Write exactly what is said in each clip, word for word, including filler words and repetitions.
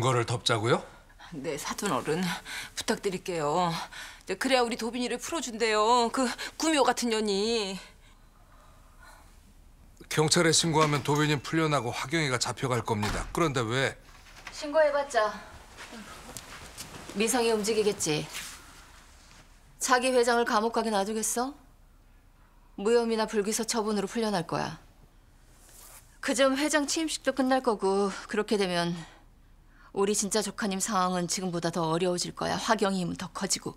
증거를 덮자고요? 네, 사돈 어른 부탁드릴게요. 그래야 우리 도빈이를 풀어준대요. 그 구미호 같은 년이. 경찰에 신고하면 도빈이 풀려나고 화경이가 잡혀갈 겁니다. 그런데 왜? 신고해봤자 미성이 움직이겠지. 자기 회장을 감옥 가게 놔두겠어? 무혐의나 불기소 처분으로 풀려날 거야. 그점 회장 취임식도 끝날 거고, 그렇게 되면 우리 진짜 조카님 상황은 지금보다 더 어려워질 거야. 화경이 힘은 더 커지고.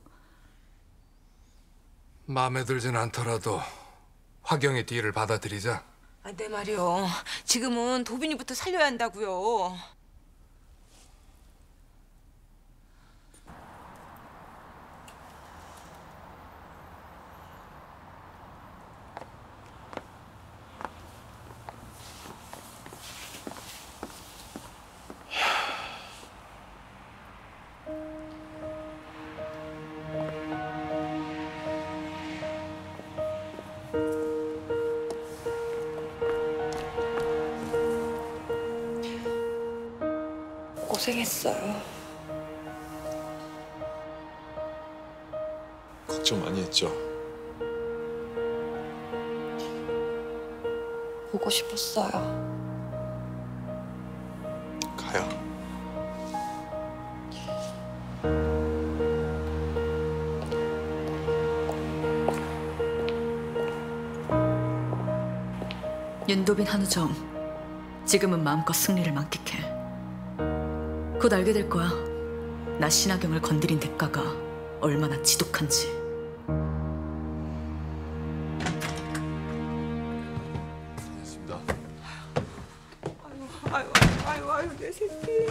마음에 들진 않더라도 화경의 뒤를 받아들이자. 아, 내 말이요. 지금은 도빈이부터 살려야 한다고요. 고생했어요. 걱정 많이 했죠. 보고 싶었어요. 가요. 윤도빈 한우정, 지금은 마음껏 승리를 만끽해. 곧 알게 될 거야. 나 신하경을 건드린 대가가 얼마나 지독한지. 알겠습니다. 아유, 아유, 아유, 아유, 내 새끼.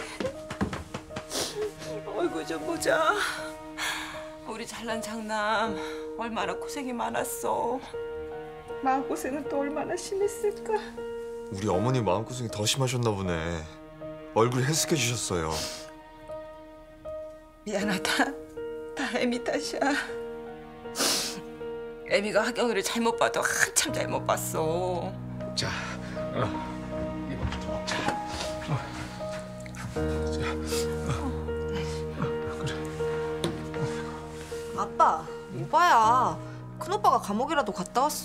어이구, 좀 보자. 우리 잘난 장남 얼마나 고생이 많았어. 마음고생은 또 얼마나 심했을까. 우리 어머니 마음고생이 더 심하셨나 보네. 얼굴이 해숙해지셨어요. 미안하다. 다 애미 탓이야. 애미가 하경이를 잘못 봐도 한참 잘못 봤어. 자, 어. 이거부터 먹자. 어. 자, 어. 그래. 아빠, 이봐야. 큰오빠가 감옥이라도 갔다 왔어.